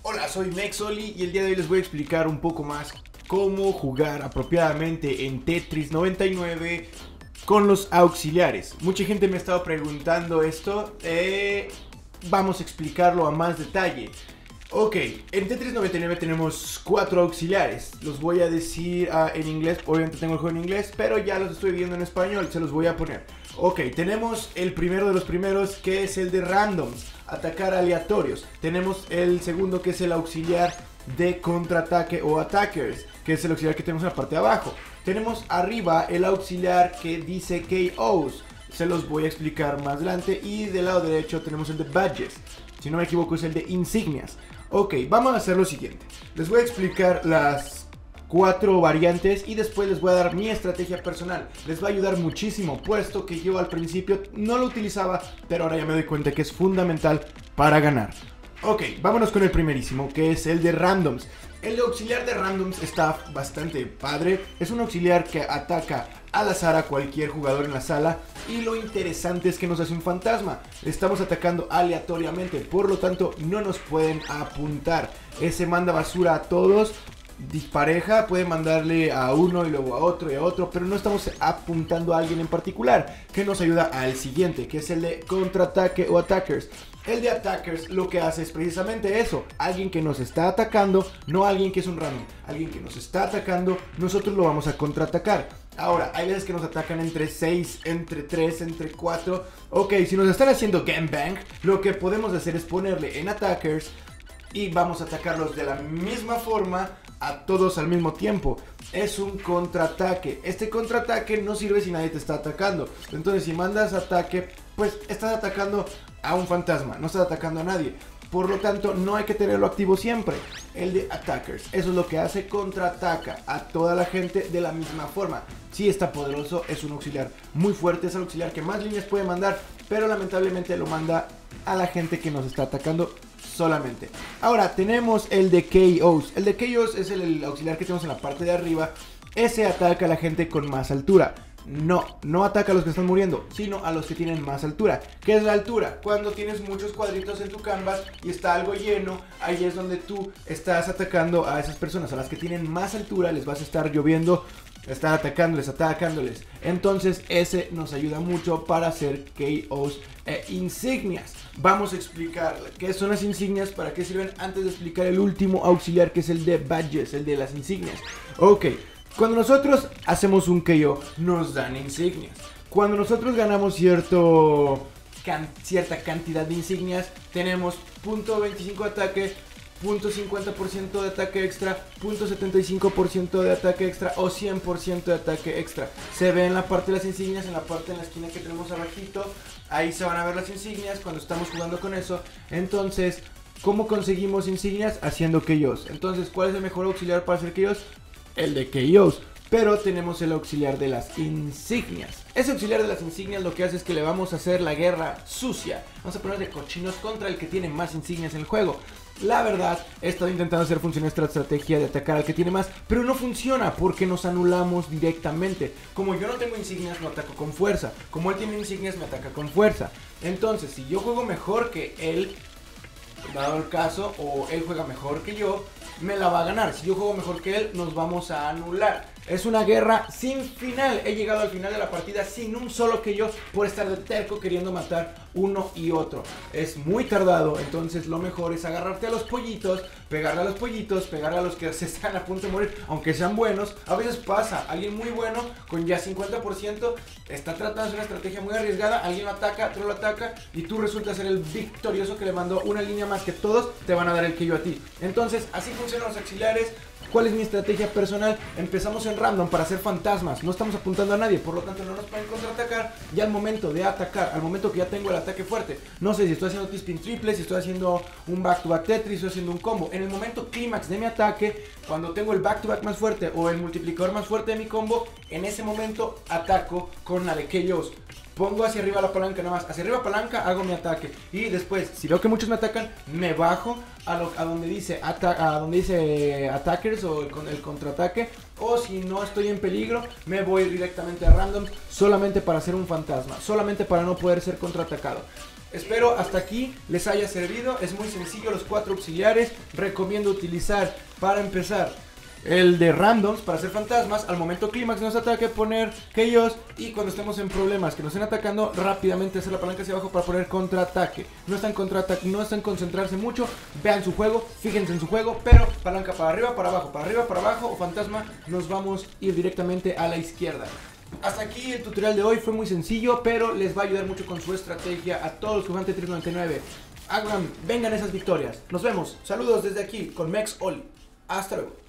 Hola, soy Mexoli y el día de hoy les voy a explicar un poco más cómo jugar apropiadamente en Tetris 99 con los auxiliares. Mucha gente me ha estado preguntando esto, vamos a explicarlo a más detalle. Ok, en Tetris 99 tenemos 4 auxiliares. Los voy a decir en inglés, obviamente tengo el juego en inglés, pero ya los estoy viendo en español, se los voy a poner. Ok, tenemos el primero de los primeros, que es el de randoms, atacar aleatorios. Tenemos el segundo, que es el auxiliar de contraataque o attackers, que es el auxiliar que tenemos en la parte de abajo. Tenemos arriba el auxiliar que dice KOs, se los voy a explicar más adelante. Y del lado derecho tenemos el de badges, si no me equivoco es el de insignias. Ok, vamos a hacer lo siguiente. Les voy a explicar las 4 variantes y después les voy a dar mi estrategia personal. Les va a ayudar muchísimo, puesto que yo al principio no lo utilizaba, pero ahora ya me doy cuenta que es fundamental para ganar. Ok, vámonos con el primerísimo, que es el de randoms. El auxiliar de randoms está bastante padre. Es un auxiliar que ataca al azar a cualquier jugador en la sala. Y lo interesante es que nos hace un fantasma. Estamos atacando aleatoriamente, por lo tanto no nos pueden apuntar. Ese manda basura a todos. Dispareja, puede mandarle a uno y luego a otro y a otro, pero no estamos apuntando a alguien en particular, que nos ayuda al siguiente, que es el de contraataque o attackers. El de attackers lo que hace es precisamente eso: alguien que nos está atacando, no alguien que es un random, alguien que nos está atacando, nosotros lo vamos a contraatacar. Ahora, hay veces que nos atacan entre 6, entre 3, entre 4. Ok, si nos están haciendo gangbang, lo que podemos hacer es ponerle en attackers y vamos a atacarlos de la misma forma a todos al mismo tiempo. Es un contraataque. Este contraataque no sirve si nadie te está atacando. Entonces, si mandas ataque, pues estás atacando a un fantasma, no estás atacando a nadie. Por lo tanto, no hay que tenerlo activo siempre. El de attackers, eso es lo que hace: contraataca a toda la gente de la misma forma. Sí está poderoso, es un auxiliar muy fuerte, es el auxiliar que más líneas puede mandar, pero lamentablemente lo manda a la gente que nos está atacando solamente. Ahora tenemos el de KOs. El de KOs es el auxiliar que tenemos en la parte de arriba. Ese ataca a la gente con más altura. No ataca a los que están muriendo, sino a los que tienen más altura. ¿Qué es la altura? Cuando tienes muchos cuadritos en tu canvas y está algo lleno, ahí es donde tú estás atacando a esas personas. A las que tienen más altura les vas a estar lloviendo, estar atacándoles. Entonces ese nos ayuda mucho para hacer KOs e insignias. Vamos a explicar qué son las insignias, para qué sirven, antes de explicar el último auxiliar, que es el de badges, el de las insignias. Ok, cuando nosotros hacemos un KO, nos dan insignias. Cuando nosotros ganamos cierta cantidad de insignias, tenemos .25 de ataque, .50% de ataque extra, .75% de ataque extra o 100% de ataque extra. Se ve en la parte de las insignias, en la parte en la esquina que tenemos abajito. Ahí se van a ver las insignias cuando estamos jugando con eso. Entonces, ¿cómo conseguimos insignias? Haciendo KOs. Entonces, ¿cuál es el mejor auxiliar para hacer KOs? El de KOs. Pero tenemos el auxiliar de las insignias. Ese auxiliar de las insignias lo que hace es que le vamos a hacer la guerra sucia. Vamos a poner de cochinos contra el que tiene más insignias en el juego. La verdad, he estado intentando hacer funcionar esta estrategia de atacar al que tiene más, pero no funciona porque nos anulamos directamente. Como yo no tengo insignias, no ataco con fuerza. Como él tiene insignias, me ataca con fuerza. Entonces, si yo juego mejor que él, dado el caso, o él juega mejor que yo, me la va a ganar. Si yo juego mejor que él, nos vamos a anular. Es una guerra sin final. He llegado al final de la partida sin un solo que yo, por estar de terco queriendo matar uno y otro. Es muy tardado, entonces lo mejor es agarrarte a los pollitos, pegarle a los pollitos, pegarle a los que se están a punto de morir, aunque sean buenos. A veces pasa, alguien muy bueno con ya 50% está tratando de hacer una estrategia muy arriesgada, alguien lo ataca, otro lo ataca y tú resultas ser el victorioso que le mandó una línea más que todos, te van a dar el KO a ti. Entonces así funcionan los auxiliares. ¿Cuál es mi estrategia personal? Empezamos en random para hacer fantasmas, no estamos apuntando a nadie, por lo tanto no nos pueden contraatacar. Y al momento de atacar, al momento que ya tengo el ataque fuerte, no sé si estoy haciendo T-spin triple, si estoy haciendo un back to back Tetris, estoy haciendo un combo. En el momento clímax de mi ataque, cuando tengo el back to back más fuerte o el multiplicador más fuerte de mi combo, en ese momento ataco con la de KOs. Pongo hacia arriba la palanca, nada más hacia arriba palanca, hago mi ataque. Y después, si veo que muchos me atacan, me bajo a donde dice attackers o el contraataque. O si no estoy en peligro, me voy directamente a random, solamente para hacer un fantasma, solamente para no poder ser contraatacado. espero hasta aquí les haya servido. Es muy sencillo, los 4 auxiliares. Recomiendo utilizar para empezar el de randoms para hacer fantasmas. Al momento clímax nos ataque, poner Chaos. Y cuando estemos en problemas que nos estén atacando, rápidamente hacer la palanca hacia abajo para poner contraataque. No están contraataque, no están concentrarse mucho. Vean su juego, fíjense en su juego. Pero palanca para arriba, para abajo o fantasma, nos vamos a ir directamente a la izquierda. Hasta aquí el tutorial de hoy, fue muy sencillo, pero les va a ayudar mucho con su estrategia a todos los que juegan Tetris 99. Vengan esas victorias. Nos vemos. Saludos desde aquí con Mex Oli. Hasta luego.